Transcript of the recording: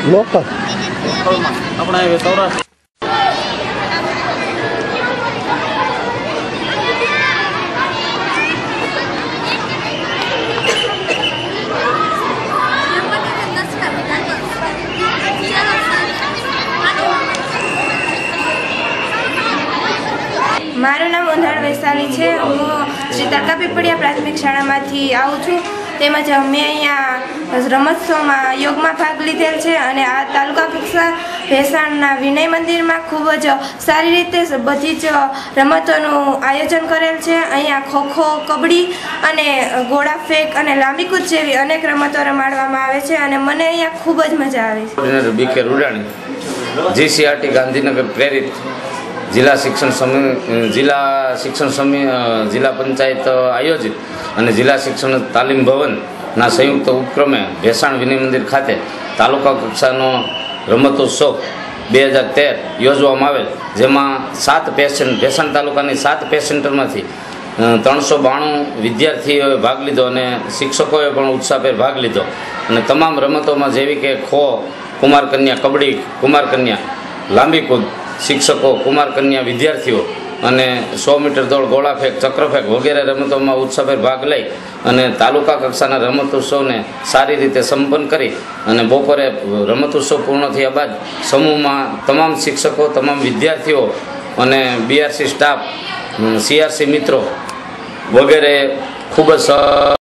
Local આપણા સૌરાષ્ટ્ર મારું નામ ઉંધાણ વૈશાલી છે। હું શ્રી તડકા પીપળિયા પ્રાથમિક શાળામાંથી આવું છું। તેમજ મેં અહીંયા રમોત્સવમાં યોગમાં ભાગ લીધેલ છે અને આ તાલુકા કક્ષા ભેસાણના વિનય મંદિરમાં ખૂબ જ સારી રીતે બધી જ રમતોનું આયોજન કરેલ છે। અહીંયા ખોખો, કબડ્ડી અને ગોળા ફેંક અને લાંબી કૂદ જેવી અનેક રમતો રમાડવામાં આવે છે અને મને અહીંયા ખૂબ જ મજા આવે છે। બીકે રૂડાણી જીસીઆરટી ગાંધીનગર પ્રેરિત જિલ્લા શિક્ષણ સમિતિ જિલ્લા પંચાયત આયોજિત અને જિલ્લા શિક્ષણ તાલીમ ભવનના સંયુક્ત ઉપક્રમે ભેસાણ વિનય મંદિર ખાતે તાલુકા કક્ષાનો રમતોત્સવ 2013 યોજવામાં આવેલ, જેમાં 7 પેશન્ટ ભેસાણ તાલુકાની 7 પે સેન્ટરમાંથી 392 વિદ્યાર્થીઓએ ભાગ લીધો અને શિક્ષકોએ પણ ઉત્સાહભેર ભાગ લીધો અને તમામ રમતોમાં જેવી કે ખો, કુમાર કન્યા, કબડ્ડી, કુમાર કન્યા, લાંબી કૂદ, શિક્ષકો, કુમાર કન્યા વિદ્યાર્થીઓ અને 100 મીટર દોડ, ગોળા ફેંક, ચક્રફેંક વગેરે રમતોમાં ઉત્સાહભેર ભાગ લઈ અને તાલુકા કક્ષાના રમતોત્સવને સારી રીતે સંપન્ન કરી અને બપોરે રમતોત્સવ પૂર્ણ થયા બાદ સમૂહમાં તમામ શિક્ષકો, તમામ વિદ્યાર્થીઓ અને બીઆરસી સ્ટાફ, સીઆરસી મિત્રો વગેરે ખૂબ જ